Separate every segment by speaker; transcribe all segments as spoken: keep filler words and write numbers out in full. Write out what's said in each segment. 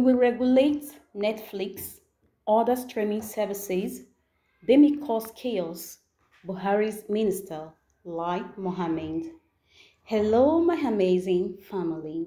Speaker 1: will regulate Netflix, other streaming services. They may cause chaos. Buhari's minister, Lai Mohammed. Hello, my amazing family.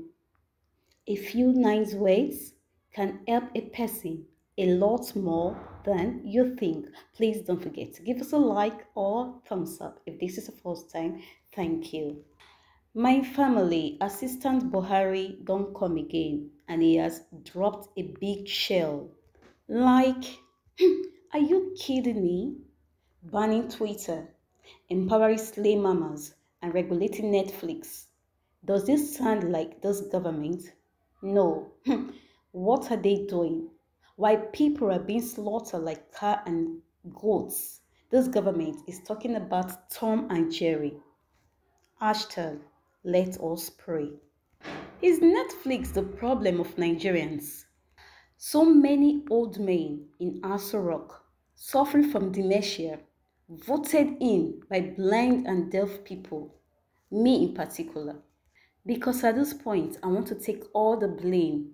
Speaker 1: A few nice words can help a person a lot more than you think. Please don't forget to give us a like or thumbs up if this is the first time. Thank you. My family, Assistant Buhari don't come again and he has dropped a big shell. Like, are you kidding me? Banning Twitter, empowering slave mamas, and regulating Netflix. Does this sound like this government? No. What are they doing? Why people are being slaughtered like cat and goats? This government is talking about Tom and Jerry. Hashtag, let us pray. Is Netflix the problem of Nigerians? So many old men in Aso Rock, suffering from dementia, voted in by blind and deaf people, me in particular. Because at this point, I want to take all the blame.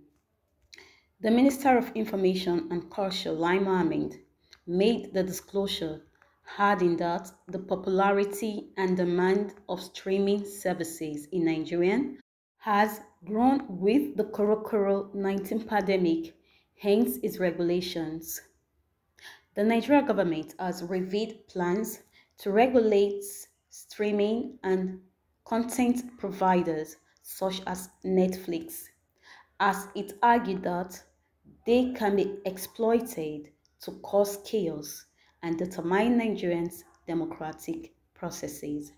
Speaker 1: The Minister of Information and Culture, Lai Mohammed, made the disclosure, adding that the popularity and demand of streaming services in Nigeria has grown with the COVID nineteen pandemic, hence its regulations. The Nigerian government has revealed plans to regulate streaming and content providers such as Netflix, as it argued that they can be exploited to cause chaos and determine Nigerians' democratic processes.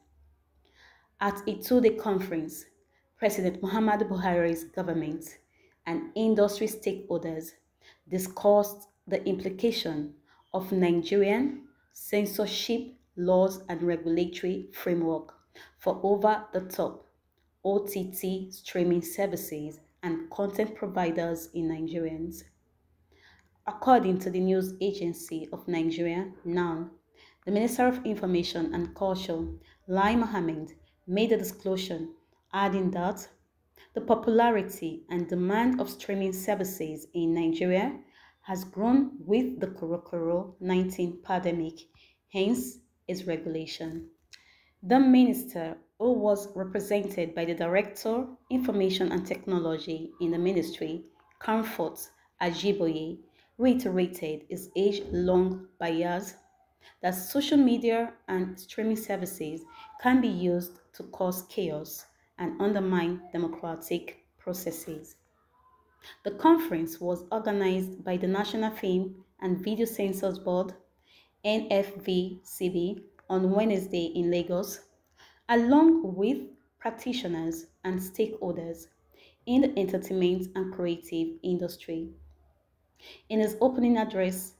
Speaker 1: At a two-day conference, President Muhammadu Buhari's government and industry stakeholders discussed the implication of Nigerian censorship laws and regulatory framework for over-the-top O T T streaming services and content providers in Nigerians. According to the news agency of Nigeria, NAN, the Minister of Information and Culture, Lai Mohammed, made a disclosure, adding that the popularity and demand of streaming services in Nigeria has grown with the COVID nineteen pandemic, hence its regulation. The minister, who was represented by the Director, Information and Technology in the ministry, Comfort Ajiboye, reiterated his age-long bias that social media and streaming services can be used to cause chaos and undermine democratic processes. The conference was organized by the National Film and Video Censors Board, N F V C B, on Wednesday in Lagos, along with practitioners and stakeholders in the entertainment and creative industry. In his opening address,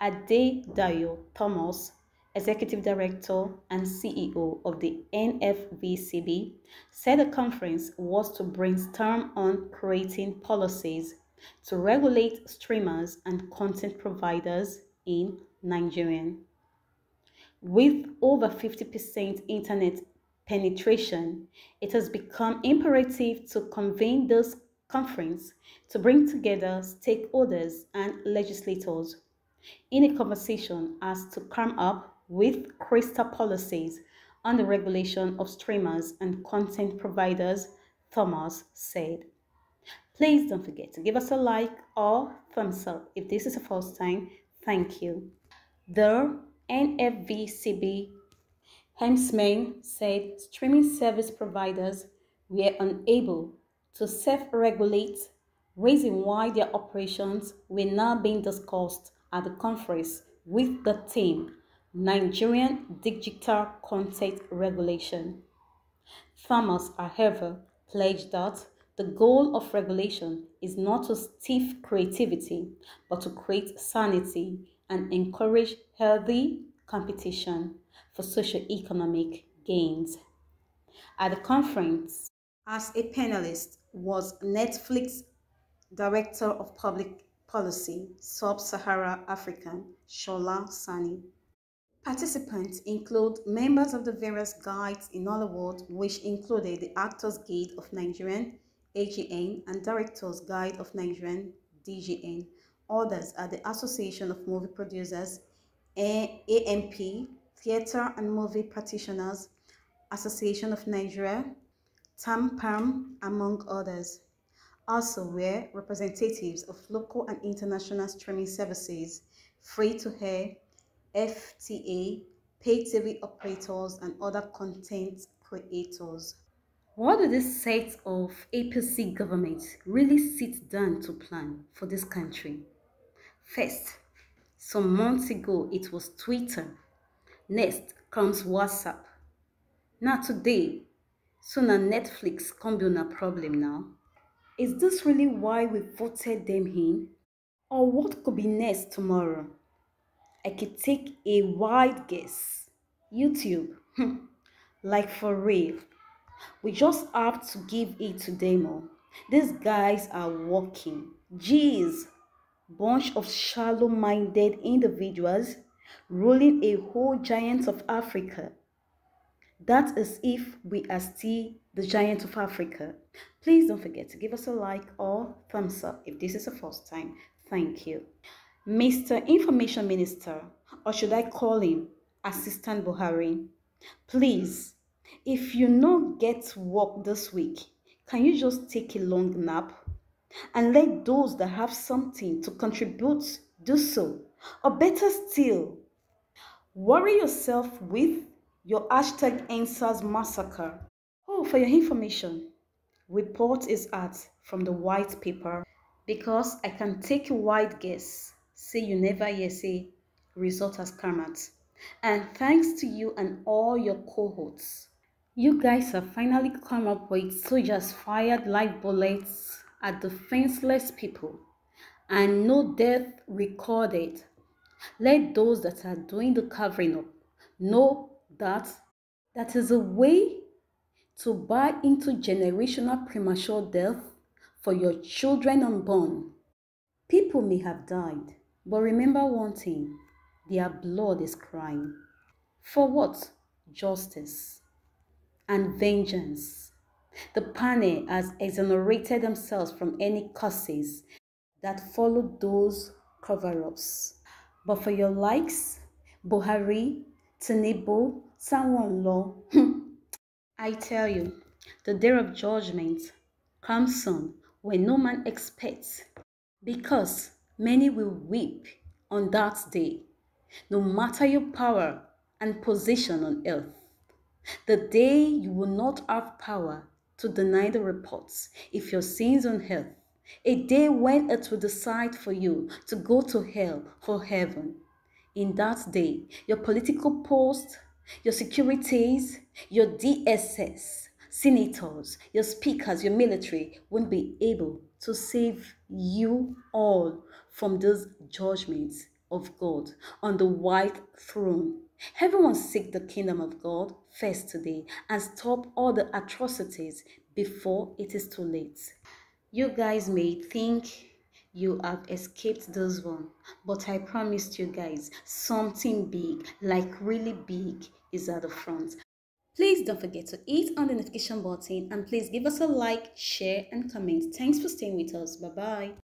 Speaker 1: Adedayo Thomas, Executive Director and C E O of the N F V C B, said the conference was to brainstorm on creating policies to regulate streamers and content providers in Nigeria. With over fifty percent internet penetration, it has become imperative to convene this conference to bring together stakeholders and legislators in a conversation as to come up with crystal policies on the regulation of streamers and content providers, Thomas said. Please don't forget to give us a like or thumbs up if this is the first time. Thank you. The N F V C B Hemsman said streaming service providers were unable to self-regulate, raising why their operations were now being discussed at the conference with the theme Nigerian Digital Content Regulation. Thomas, however, pledged that the goal of regulation is not to stifle creativity, but to create sanity and encourage healthy competition for socio-economic gains. At the conference, as a panelist was Netflix Director of Public Policy, Sub-Sahara African, Shola Sani. Participants include members of the various guilds in Hollywood, which included the Actors Guild of Nigeria, A G N, and Directors Guild of Nigeria, D G N. Others are the Association of Movie Producers, A M P, Theatre and Movie Practitioners, Association of Nigeria, TAMPAM, among others. Also were representatives of local and international streaming services, free-to-air, F T A, pay T V operators, and other content creators. What did this set of A P C government really sit down to plan for this country? First, some months ago it was Twitter. Next comes WhatsApp. Now today, so now Netflix come be a problem now. Is this really why we voted them in? Or what could be next tomorrow? I could take a wild guess. YouTube. Like for real. We just have to give it to them. These guys are working. Jeez. Bunch of shallow-minded individuals ruling a whole giant of Africa. That is if we are still the giant of Africa. Please don't forget to give us a like or thumbs up if this is the first time. Thank you. Mister Information Minister, or should I call him Assistant Buhari? Please, if you no get work this week, can you just take a long nap? And let those that have something to contribute do so. Or better still, worry yourself with your hashtag Answers Massacre. Oh, for your information, report is out from the white paper because I can take a wide guess. Say you never hear say result has come out. And thanks to you and all your cohorts, you guys have finally come up with soldiers fired live bullets at defenseless people and no death recorded. Let those that are doing the covering up know that that is a way to buy into generational premature death for your children unborn. People may have died, but remember one thing, their blood is crying. For what? Justice and vengeance. The panel has exonerated themselves from any curses that followed those cover-ups. But for your likes, Buhari, Tinubu, Sanwo-Olu, I tell you, the day of judgment comes soon when no man expects, because many will weep on that day, no matter your power and position on earth. The day you will not have power to deny the reports if your sins on earth, a day when it will decide for you to go to hell or heaven. In that day, your political post, your securities, your D S S, senators, your speakers, your military won't be able to save you all from those judgments of God on the white throne. Everyone seek the kingdom of God first today and stop all the atrocities before it is too late. You guys may think you have escaped this one, but I promised you guys something big, like really big, is at the front. Please don't forget to hit on the notification button and please give us a like, share and comment. Thanks for staying with us. Bye bye.